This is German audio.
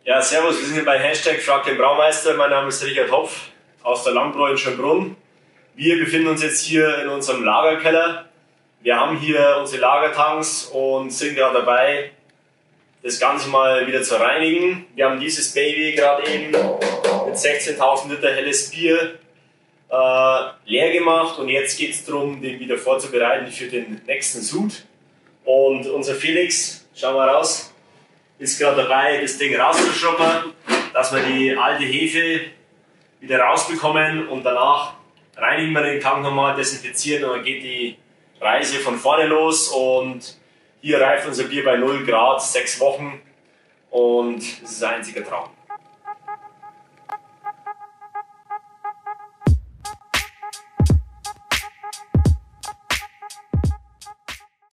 Ja, servus, wir sind hier bei Hashtag Frag den Braumeister. Mein Name ist Richard Hopf aus der Landbräu in Schönbrunn. Wir befinden uns jetzt hier in unserem Lagerkeller. Wir haben hier unsere Lagertanks und sind gerade dabei, das Ganze mal wieder zu reinigen. Wir haben dieses Baby gerade eben mit 16.000 Liter helles Bier leer gemacht und jetzt geht es darum, den wieder vorzubereiten für den nächsten Sud. Und unser Felix, schau mal raus, ist gerade dabei, das Ding rauszuschrubbern, dass wir die alte Hefe wieder rausbekommen und danach reinigen wir den Tank nochmal, desinfizieren und dann geht die Reise von vorne los und hier reift unser Bier bei 0 Grad 6 Wochen und es ist ein einziger Traum.